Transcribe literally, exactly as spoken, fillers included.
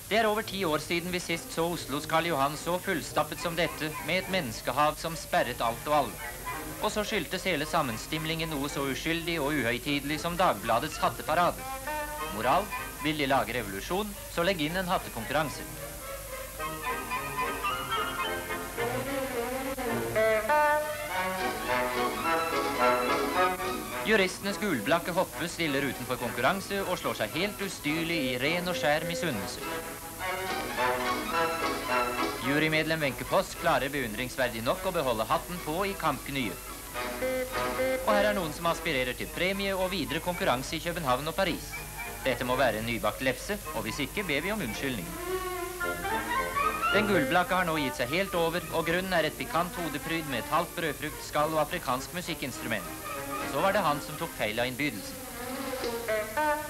Det er over ti år siden vi sist så Oslos Karl Johan så fullstappet som dette, med et menneskehav som sperret alt og alle. Og så skyldtes hele sammenstimlingen noe så uskyldig og uhøytidelig som Dagbladets hatteparade. Moral, vil de lage revolusjon, så legg inn en hattekonkurranse. Juristenes gulblakke Hoppe stiller utenfor konkurranse og slår seg helt ustyrlig i ren og skjær misunnelse. Jurymedlem Wenche Foss klarer beundringsverdig nok å beholde hatten på i kampknye. Og her er noen som aspirerer til premie og videre konkurranse i København og Paris. Dette må være en nybakt lefse, og hvis ikke ber vi om unnskyldning. Den gulblakke har nå gitt seg helt over, og grunnen er et pikant hodepryd med et halvt brødfruktskall og afrikansk musikkinstrument. Så var det han som tok feil av innbydelsen.